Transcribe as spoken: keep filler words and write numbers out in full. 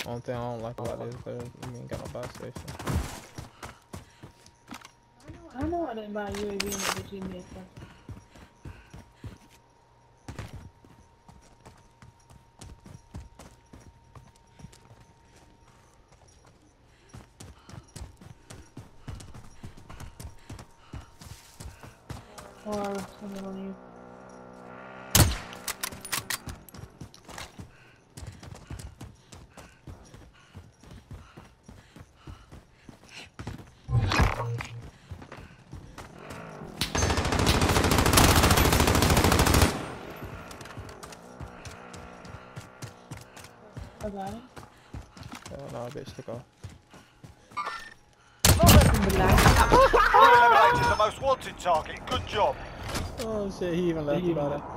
Only thing I don't like about it is that we ain't got no buy station. I know I didn't buy U A V in it, but you missed something. Or something on you. I got it. Hell no, bitch, took off. You eliminated the most wanted target. Good job. Oh shit, he even left about it.